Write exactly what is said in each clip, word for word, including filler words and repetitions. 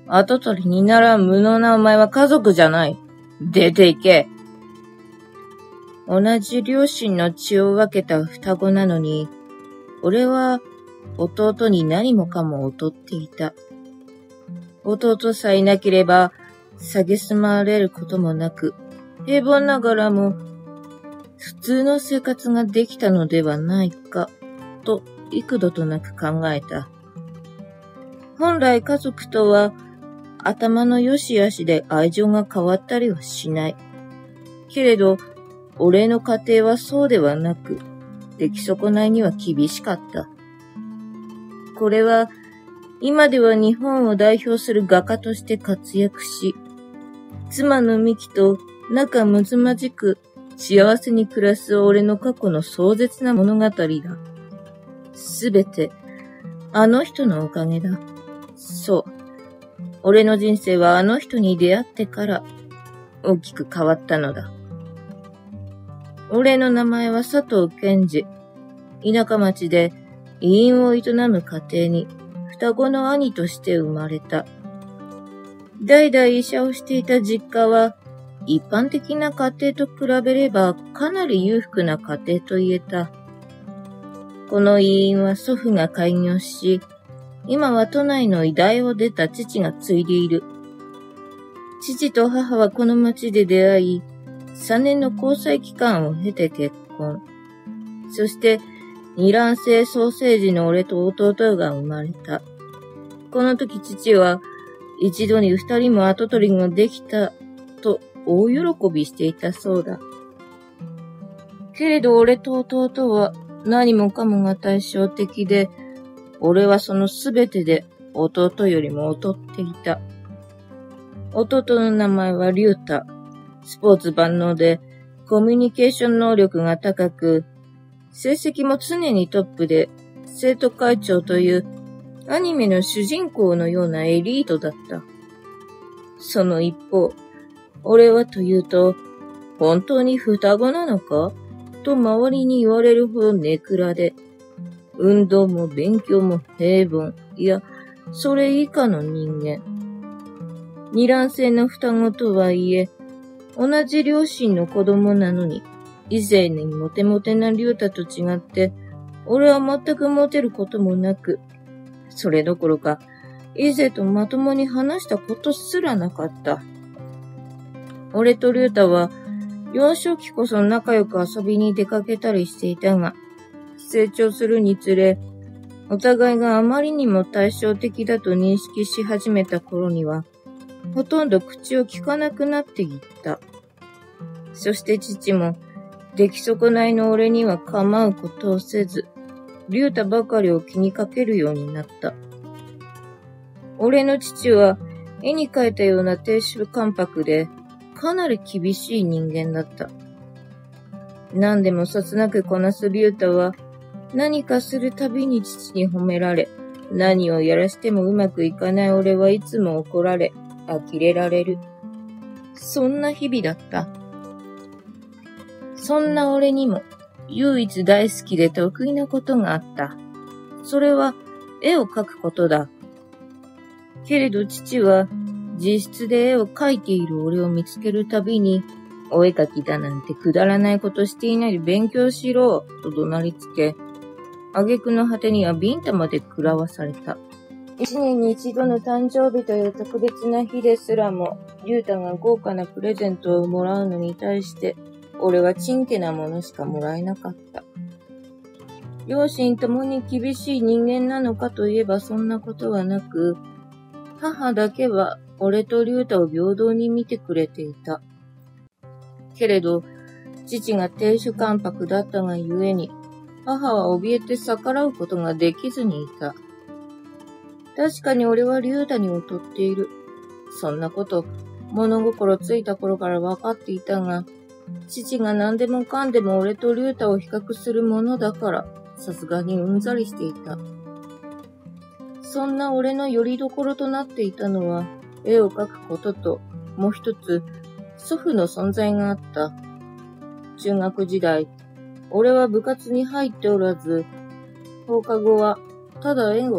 跡取りにならん無能なお前は家族じゃない。出て行け。同じ両親の血を分けた双子なのに、俺は弟に何もかも劣っていた。弟さえいなければ、蔑まれることもなく、平凡ながらも普通の生活ができたのではないか、と幾度となく考えた。本来家族とは頭の良し悪しで愛情が変わったりはしない。けれど、俺の家庭はそうではなく、出来損ないには厳しかった。これは、今では日本を代表する画家として活躍し、妻の美紀と仲睦まじく幸せに暮らす俺の過去の壮絶な物語だ。すべて、あの人のおかげだ。そう。俺の人生はあの人に出会ってから大きく変わったのだ。俺の名前は佐藤健二。田舎町で医院を営む家庭に双子の兄として生まれた。代々医者をしていた実家は一般的な家庭と比べればかなり裕福な家庭と言えた。この医院は祖父が開業し、今は都内の医大を出た父が継いでいる。父と母はこの町で出会い、さんねんの交際期間を経て結婚。そして、二卵性双生児の俺と弟が生まれた。この時父は、一度に二人も跡取りができた、と大喜びしていたそうだ。けれど俺と弟は何もかもが対照的で、俺はそのすべてで弟よりも劣っていた。弟の名前は龍太。スポーツ万能でコミュニケーション能力が高く、成績も常にトップで生徒会長というアニメの主人公のようなエリートだった。その一方、俺はというと、本当に双子なのかと周りに言われるほどネクラで、運動も勉強も平凡、いや、それ以下の人間。二卵性の双子とはいえ、同じ両親の子供なのに、以前にモテモテな龍太と違って、俺は全くモテることもなく、それどころか、以前とまともに話したことすらなかった。俺と龍太は、幼少期こそ仲良く遊びに出かけたりしていたが、成長するにつれ、お互いがあまりにも対照的だと認識し始めた頃には、ほとんど口を聞かなくなっていった。そして父も、出来損ないの俺には構うことをせず、龍太ばかりを気にかけるようになった。俺の父は、絵に描いたような亭主関白で、かなり厳しい人間だった。何でもそつなくこなす龍太は、何かするたびに父に褒められ、何をやらしてもうまくいかない俺はいつも怒られ、呆れられる。そんな日々だった。そんな俺にも、唯一大好きで得意なことがあった。それは、絵を描くことだ。けれど父は、自室で絵を描いている俺を見つけるたびに、お絵描きだなんてくだらないことしていないで勉強しろ、と怒鳴りつけ、挙句の果てにはビンタまで食らわされた。一年に一度の誕生日という特別な日ですらも、龍太が豪華なプレゼントをもらうのに対して、俺はちんけなものしかもらえなかった。両親ともに厳しい人間なのかといえばそんなことはなく、母だけは俺と龍太を平等に見てくれていた。けれど、父が亭主関白だったがゆえに、母は怯えて逆らうことができずにいた。確かに俺は龍太に劣っている。そんなこと、物心ついた頃から分かっていたが、父が何でもかんでも俺と龍太を比較するものだから、さすがにうんざりしていた。そんな俺の拠り所となっていたのは、絵を描くことと、もう一つ、祖父の存在があった。中学時代、俺は部活に入っておらず、放課後はただ絵を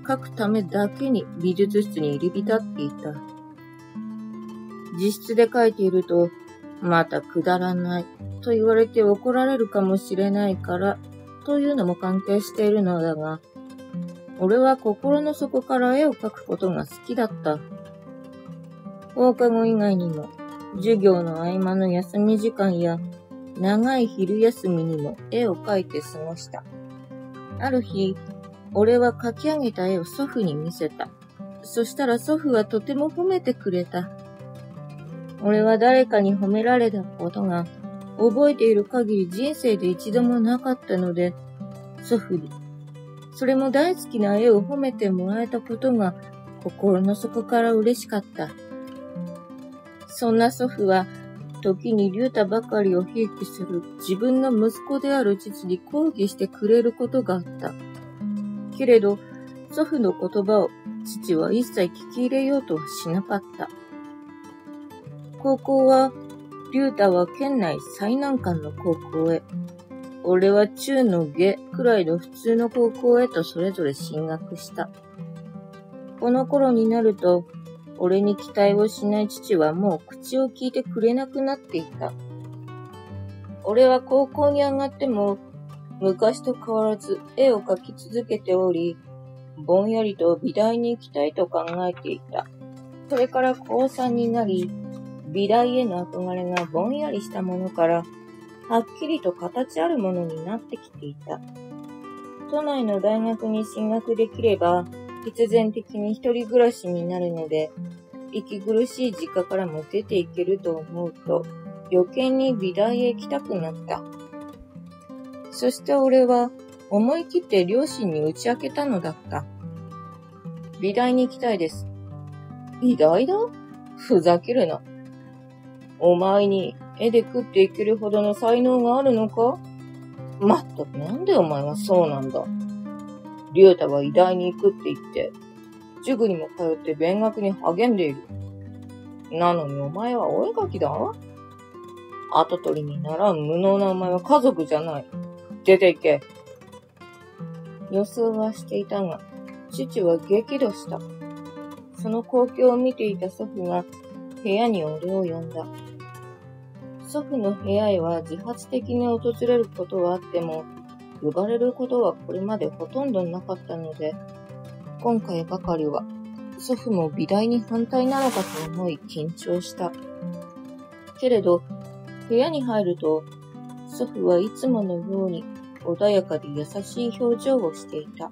描くためだけに美術室に入り浸っていた。自室で描いていると、またくだらないと言われて怒られるかもしれないからというのも関係しているのだが、俺は心の底から絵を描くことが好きだった。放課後以外にも、授業の合間の休み時間や長い昼休みにも絵を描いて過ごした。ある日、俺は描き上げた絵を祖父に見せた。そしたら祖父はとても褒めてくれた。俺は誰かに褒められたことが覚えている限り人生で一度もなかったので、祖父に、それも大好きな絵を褒めてもらえたことが心の底から嬉しかった。そんな祖父は、時に龍太ばかりをひいきする自分の息子である父に抗議してくれることがあった。けれど、祖父の言葉を父は一切聞き入れようとはしなかった。高校は、龍太は県内最難関の高校へ、俺は中の下くらいの普通の高校へとそれぞれ進学した。この頃になると、俺に期待をしない父はもう口を聞いてくれなくなっていた。俺は高校に上がっても、昔と変わらず絵を描き続けており、ぼんやりと美大に行きたいと考えていた。それから高さんになり、美大への憧れがぼんやりしたものから、はっきりと形あるものになってきていた。都内の大学に進学できれば、必然的に一人暮らしになるので、息苦しい実家からも出ていけると思うと、余計に美大へ行きたくなった。そして俺は思い切って両親に打ち明けたのだった。美大に行きたいです。美大だ？ふざけるな。お前に絵で食っていけるほどの才能があるのか？まったくなんでお前はそうなんだ。龍太は医大に行くって言って、塾にも通って勉学に励んでいる。なのにお前はお絵描きだ？跡取りにならん無能なお前は家族じゃない。出て行け。予想はしていたが、父は激怒した。その光景を見ていた祖父が部屋に俺を呼んだ。祖父の部屋へは自発的に訪れることはあっても、呼ばれることはこれまでほとんどなかったので、今回ばかりは祖父も美大に反対なのかと思い緊張した。けれど、部屋に入ると、祖父はいつものように穏やかで優しい表情をしていた。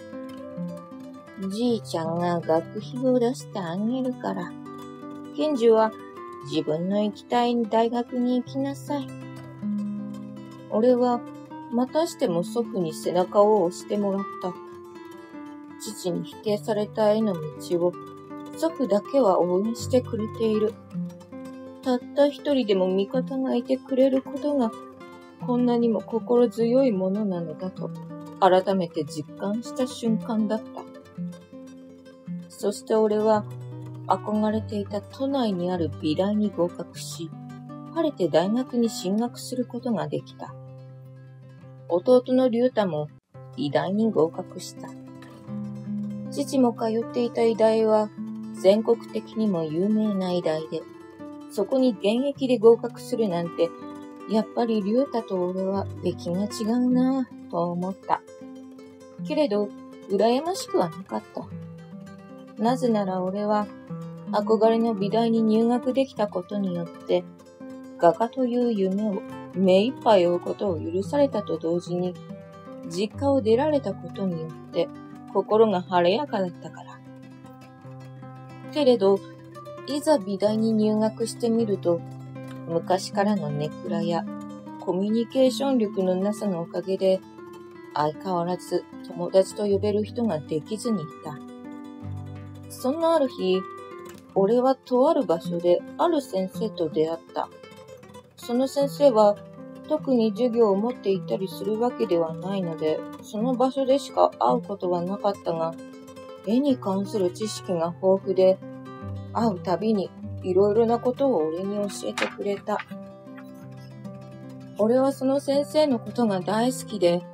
じいちゃんが学費を出してあげるから、賢治は自分の行きたい大学に行きなさい。俺はまたしても祖父に背中を押してもらった。父に否定された絵の道を祖父だけは応援してくれている。たった一人でも味方がいてくれることがこんなにも心強いものなのだと改めて実感した瞬間だった。そして俺は憧れていた都内にある美大に合格し、晴れて大学に進学することができた。弟の龍太も医大に合格した。父も通っていた医大は全国的にも有名な医大で、そこに現役で合格するなんて、やっぱり龍太と俺は出来が違うなぁと思った。けれど、羨ましくはなかった。なぜなら俺は、憧れの美大に入学できたことによって、画家という夢を目いっぱい追うことを許されたと同時に、実家を出られたことによって、心が晴れやかだったから。けれど、いざ美大に入学してみると、昔からのネクラやコミュニケーション力のなさのおかげで、相変わらず友達と呼べる人ができずにいた。そんなある日、俺はとある場所である先生と出会った。その先生は特に授業を持っていたりするわけではないので、その場所でしか会うことはなかったが、絵に関する知識が豊富で、会うたびにいろいろなことを俺に教えてくれた。俺はその先生のことが大好きで、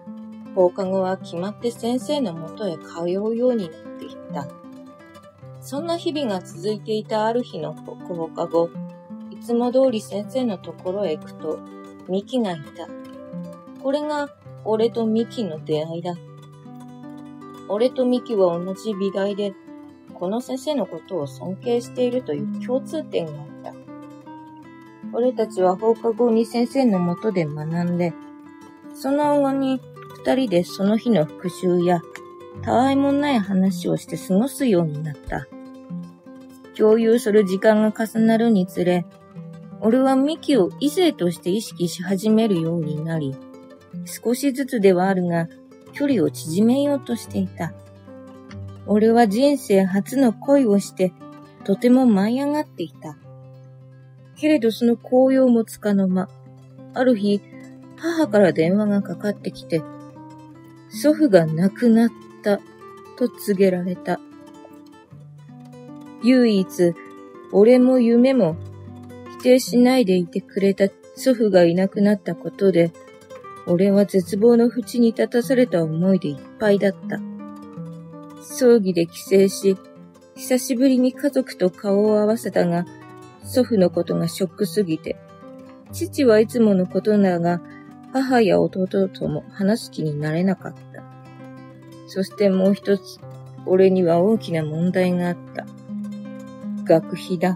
放課後は決まって先生のもとへ通うようになっていった。そんな日々が続いていたある日の放課後、いつも通り先生のところへ行くと、ミキがいた。これが俺とミキの出会いだ。俺とミキは同じ美大で、この先生のことを尊敬しているという共通点があった。俺たちは放課後に先生のもとで学んで、その後に二人でその日の復習やたわいもない話をして過ごすようになった。共有する時間が重なるにつれ、俺はミキを異性として意識し始めるようになり、少しずつではあるが距離を縮めようとしていた。俺は人生初の恋をしてとても舞い上がっていた。けれどその高揚もつかの間、ある日、母から電話がかかってきて、祖父が亡くなったと告げられた。唯一、俺も夢も否定しないでいてくれた祖父がいなくなったことで、俺は絶望の淵に立たされた思いでいっぱいだった。葬儀で帰省し、久しぶりに家族と顔を合わせたが、祖父のことがショックすぎて、父はいつものことなが、母や弟とも話す気になれなかった。そしてもう一つ、俺には大きな問題があった。学費だ。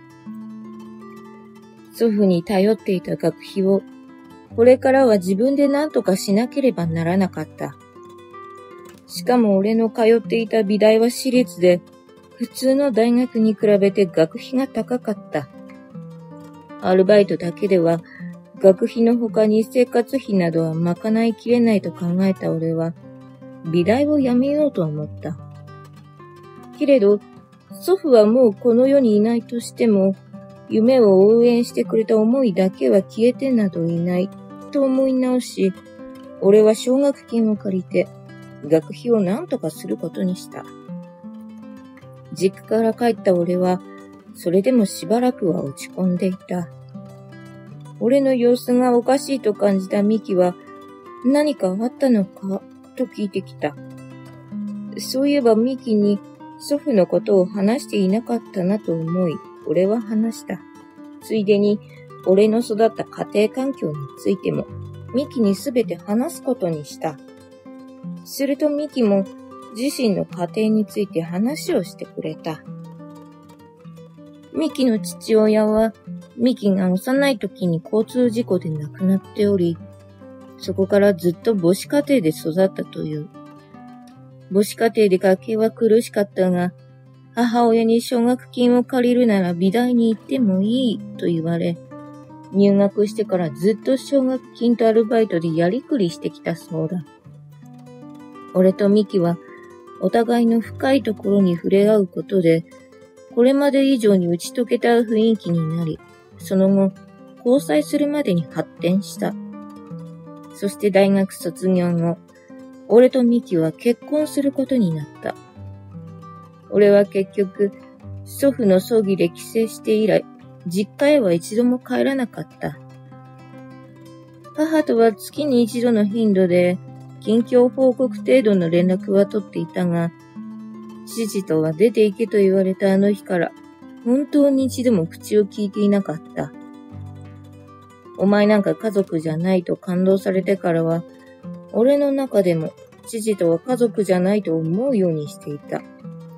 祖父に頼っていた学費を、これからは自分で何とかしなければならなかった。しかも俺の通っていた美大は私立で、普通の大学に比べて学費が高かった。アルバイトだけでは、学費の他に生活費などは賄いきれないと考えた俺は、美大を辞めようと思った。けれど、祖父はもうこの世にいないとしても、夢を応援してくれた思いだけは消えてなどいないと思い直し、俺は奨学金を借りて、学費を何とかすることにした。実家から帰った俺は、それでもしばらくは落ち込んでいた。俺の様子がおかしいと感じたミキは、何かあったのかと聞いてきた。そういえばミキに祖父のことを話していなかったなと思い、俺は話した。ついでに、俺の育った家庭環境についても、ミキにすべて話すことにした。するとミキも自身の家庭について話をしてくれた。ミキの父親は、ミキが幼い時に交通事故で亡くなっており、そこからずっと母子家庭で育ったという。母子家庭で家計は苦しかったが、母親に奨学金を借りるなら美大に行ってもいいと言われ、入学してからずっと奨学金とアルバイトでやりくりしてきたそうだ。俺とミキはお互いの深いところに触れ合うことで、これまで以上に打ち解けた雰囲気になり、その後、交際するまでに発展した。そして大学卒業後、俺とミキは結婚することになった。俺は結局、祖父の葬儀で帰省して以来、実家へは一度も帰らなかった。母とは月に一度の頻度で、近況報告程度の連絡は取っていたが、父とは出て行けと言われたあの日から、本当に一度も口を聞いていなかった。お前なんか家族じゃないと感動されてからは、俺の中でも父とは家族じゃないと思うようにしていた。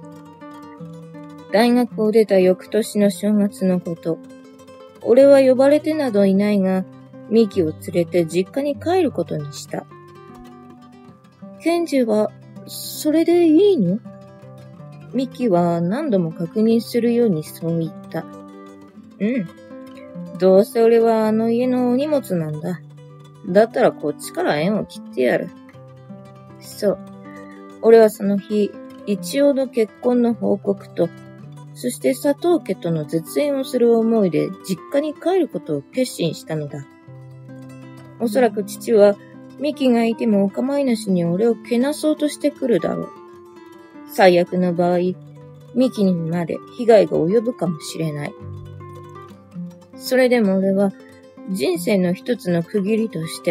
大学を出た翌年の正月のこと、俺は呼ばれてなどいないが、ミキを連れて実家に帰ることにした。ケンジは、それでいいの？ミキは何度も確認するようにそう言った。うん。どうせ俺はあの家のお荷物なんだ。だったらこっちから縁を切ってやる。そう。俺はその日、一応の結婚の報告と、そして佐藤家との絶縁をする思いで実家に帰ることを決心したのだ。おそらく父は、ミキがいてもお構いなしに俺をけなそうとしてくるだろう。最悪の場合、ミキにまで被害が及ぶかもしれない。それでも俺は人生の一つの区切りとして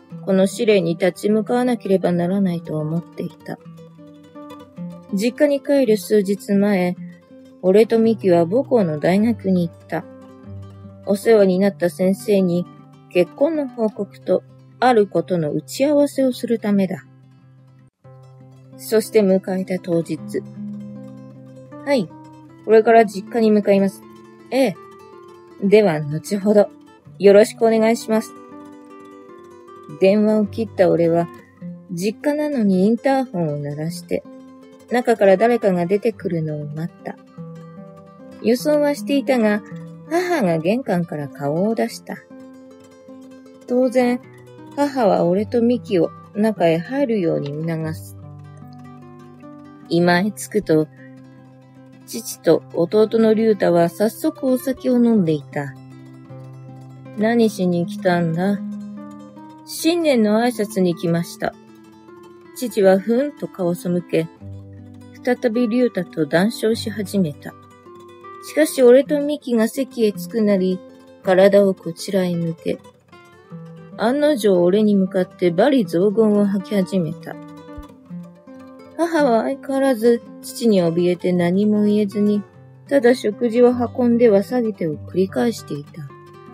この試練に立ち向かわなければならないと思っていた。実家に帰る数日前、俺とミキは母校の大学に行った。お世話になった先生に結婚の報告とあることの打ち合わせをするためだ。そして迎えた当日。はい、これから実家に向かいます。ええ。では、後ほど、よろしくお願いします。電話を切った俺は、実家なのにインターホンを鳴らして、中から誰かが出てくるのを待った。予想はしていたが、母が玄関から顔を出した。当然、母は俺とミキを中へ入るように促す。居間へ着くと、父と弟の龍太は早速お酒を飲んでいた。何しに来たんだ？新年の挨拶に来ました。父はふんと顔を背け、再び龍太と談笑し始めた。しかし俺とミキが席へ着くなり、体をこちらへ向け、案の定俺に向かって罵詈雑言を吐き始めた。母は相変わらず父に怯えて何も言えずに、ただ食事を運んでは下げてを繰り返していた。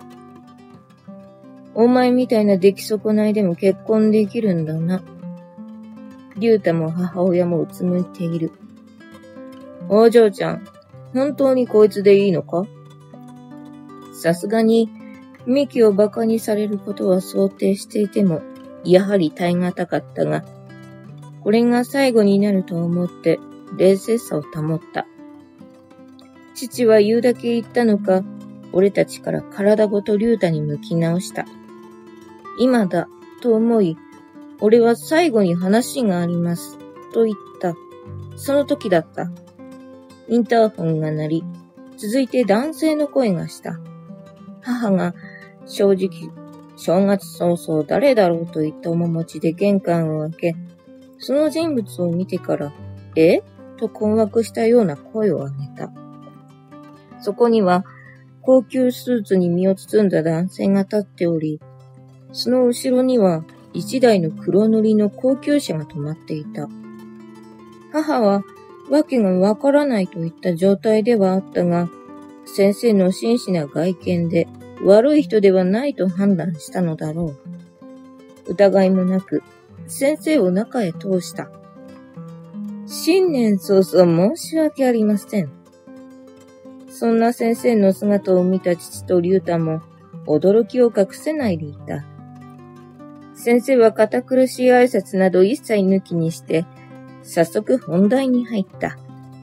お前みたいな出来損ないでも結婚できるんだな。龍太も母親もうつむいている。お嬢ちゃん、本当にこいつでいいのか？さすがに、ミキを馬鹿にされることは想定していても、やはり耐え難かったが、これが最後になると思って冷静さを保った。父は言うだけ言ったのか、俺たちから体ごと龍太に向き直した。今だ、と思い、俺は最後に話があります、と言った。その時だった。インターホンが鳴り、続いて男性の声がした。母が正直、正月早々誰だろうと言った面持ちで玄関を開け、その人物を見てから、え？と困惑したような声を上げた。そこには、高級スーツに身を包んだ男性が立っており、その後ろには一台の黒塗りの高級車が止まっていた。母は、わけがわからないといった状態ではあったが、先生の真摯な外見で悪い人ではないと判断したのだろう。疑いもなく、先生を中へ通した。新年早々申し訳ありません。そんな先生の姿を見た父と龍太も驚きを隠せないでいた。先生は堅苦しい挨拶など一切抜きにして、早速本題に入った。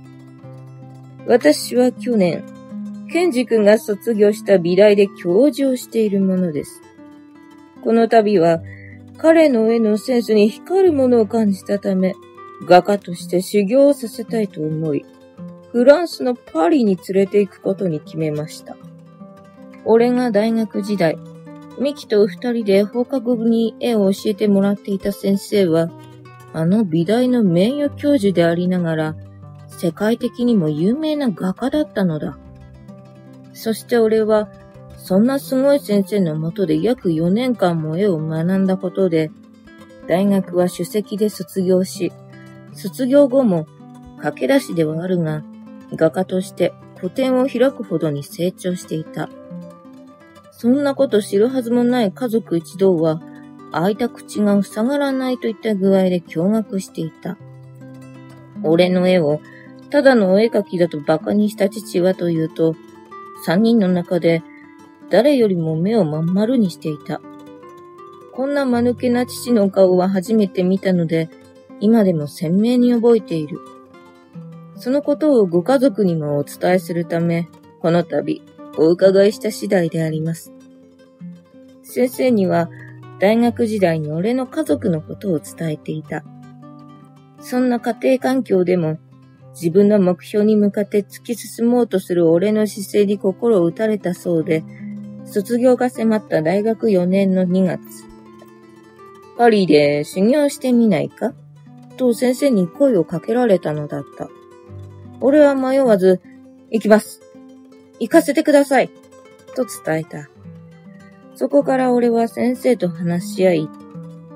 私は去年、ケンジ君が卒業した美大で教授をしているものです。この度は、彼の絵のセンスに光るものを感じたため、画家として修行をさせたいと思い、フランスのパリに連れて行くことに決めました。俺が大学時代、ミキと二人で放課後に絵を教えてもらっていた先生は、あの美大の名誉教授でありながら、世界的にも有名な画家だったのだ。そして俺は、そんなすごい先生のもとで約よねんかんも絵を学んだことで、大学は首席で卒業し、卒業後も駆け出しではあるが、画家として個展を開くほどに成長していた。そんなこと知るはずもない家族一同は、開いた口が塞がらないといった具合で驚愕していた。俺の絵をただのお絵描きだと馬鹿にした父はというと、三人の中で誰よりも目をまん丸にしていた。こんな間抜けな父の顔は初めて見たので、今でも鮮明に覚えている。そのことをご家族にもお伝えするため、この度お伺いした次第であります。先生には大学時代に俺の家族のことを伝えていた。そんな家庭環境でも自分の目標に向かって突き進もうとする俺の姿勢に心を打たれたそうで、卒業が迫った大学よねんのにがつ、パリで修行してみないかと先生に声をかけられたのだった。俺は迷わず、行きます。行かせてください。と伝えた。そこから俺は先生と話し合い、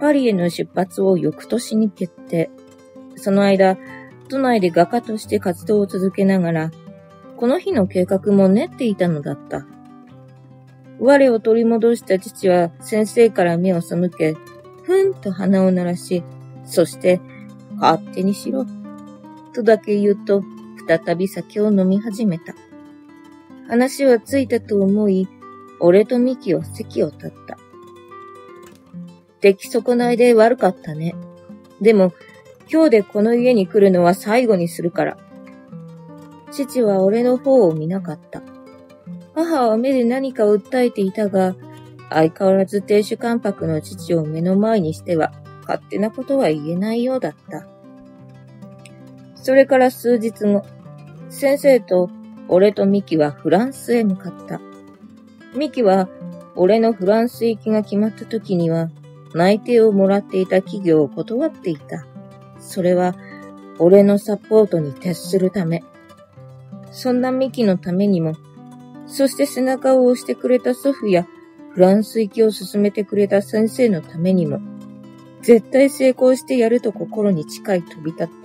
パリへの出発を翌年に決定。その間、都内で画家として活動を続けながら、この日の計画も練っていたのだった。我を取り戻した父は先生から目を背け、ふんと鼻を鳴らし、そして、勝手にしろ、とだけ言うと、再び酒を飲み始めた。話はついたと思い、俺とミキは席を立った。出来損ないで悪かったね。でも、今日でこの家に来るのは最後にするから。父は俺の方を見なかった。母は目で何かを訴えていたが、相変わらず亭主関白の父を目の前にしては、勝手なことは言えないようだった。それから数日後、先生と俺とミキはフランスへ向かった。ミキは俺のフランス行きが決まった時には、内定をもらっていた企業を断っていた。それは俺のサポートに徹するため。そんなミキのためにも、そして背中を押してくれた祖父やフランス行きを進めてくれた先生のためにも、絶対成功してやると心に誓い飛び立った。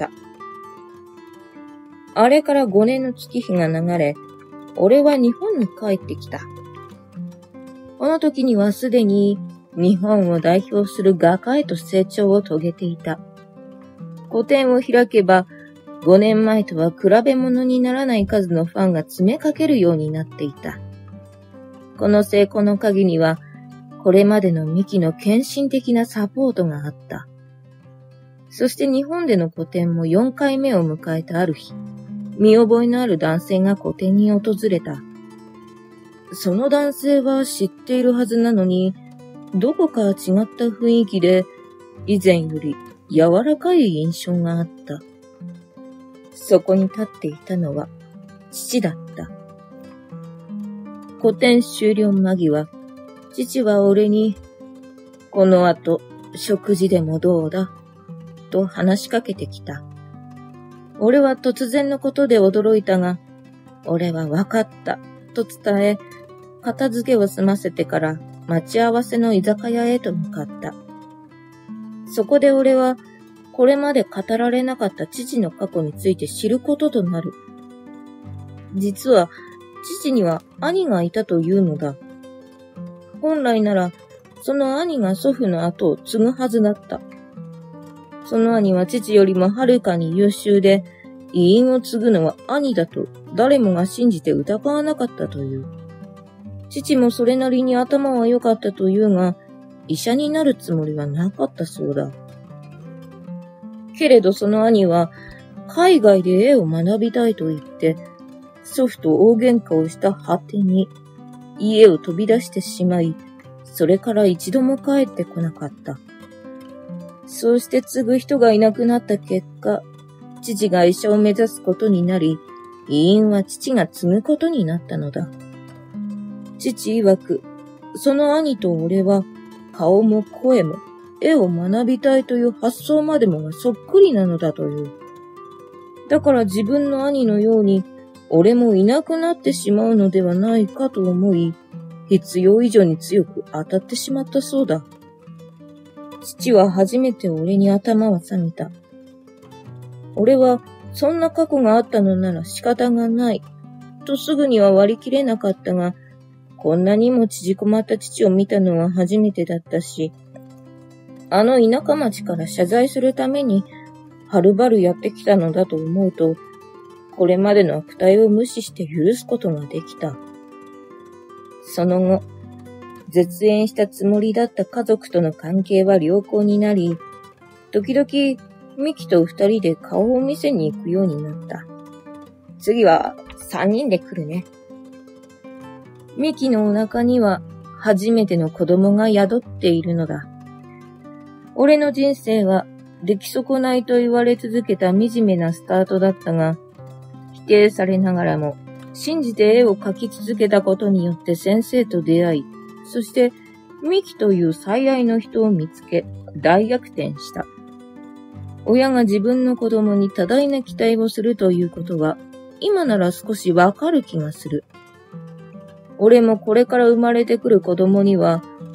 あれからごねんの月日が流れ、俺は日本に帰ってきた。この時にはすでに日本を代表する画家へと成長を遂げていた。個展を開けば、ごねんまえとは比べ物にならない数のファンが詰めかけるようになっていた。この成功の陰には、これまでのミキの献身的なサポートがあった。そして日本での個展もよんかいめを迎えたある日、見覚えのある男性が個展に訪れた。その男性は知っているはずなのに、どこか違った雰囲気で、以前より柔らかい印象があった。そこに立っていたのは父だった。個展終了間際、父は俺に、この後食事でもどうだと話しかけてきた。俺は突然のことで驚いたが、俺はわかったと伝え、片付けを済ませてから待ち合わせの居酒屋へと向かった。そこで俺はこれまで語られなかった父の過去について知ることとなる。実は父には兄がいたというのだ。本来ならその兄が祖父の後を継ぐはずだった。その兄は父よりもはるかに優秀で、遺印を継ぐのは兄だと誰もが信じて疑わなかったという。父もそれなりに頭は良かったというが、医者になるつもりはなかったそうだ。けれどその兄は、海外で絵を学びたいと言って、祖父と大喧嘩をした果てに、家を飛び出してしまい、それから一度も帰ってこなかった。そうして継ぐ人がいなくなった結果、父が医者を目指すことになり、遺印は父が継ぐことになったのだ。父曰く、その兄と俺は、顔も声も、絵を学びたいという発想までもがそっくりなのだという。だから自分の兄のように、俺もいなくなってしまうのではないかと思い、必要以上に強く当たってしまったそうだ。父は初めて俺に頭を下げた。俺は、そんな過去があったのなら仕方がない、とすぐには割り切れなかったが、こんなにも縮こまった父を見たのは初めてだったし、あの田舎町から謝罪するために、はるばるやってきたのだと思うと、これまでの悪態を無視して許すことができた。その後、絶縁したつもりだった家族との関係は良好になり、時々ミキと二人で顔を見せに行くようになった。次は三人で来るね。ミキのお腹には初めての子供が宿っているのだ。俺の人生は出来損ないと言われ続けた惨めなスタートだったが、否定されながらも信じて絵を描き続けたことによって先生と出会い、そしてミキという最愛の人を見つけ大逆転した。親が自分の子供に多大な期待をするということは今なら少しわかる気がする。俺もこれから生まれてくる子供には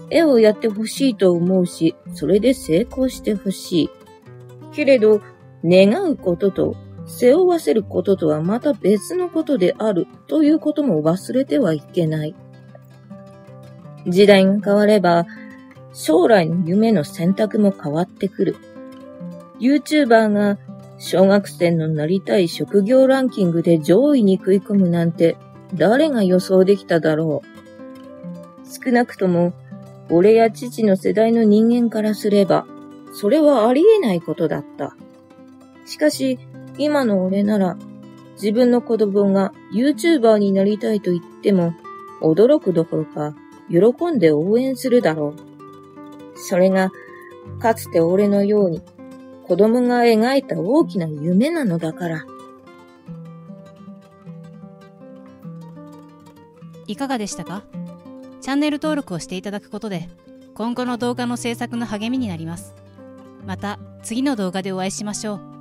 絵をやってほしいと思うし、それで成功してほしい。けれど、願うことと背負わせることとはまた別のことであるということも忘れてはいけない。時代が変われば、将来の夢の選択も変わってくる。YouTuber が小学生のなりたい職業ランキングで上位に食い込むなんて誰が予想できただろう。少なくとも俺や父の世代の人間からすれば、それはありえないことだった。しかし、今の俺なら、自分の子供が YouTuber になりたいと言っても、驚くどころか、喜んで応援するだろう。それが、かつて俺のように、子供が描いた大きな夢なのだから。 いかがでしたか？チャンネル登録をしていただくことで、今後の動画の制作の励みになります。また次の動画でお会いしましょう。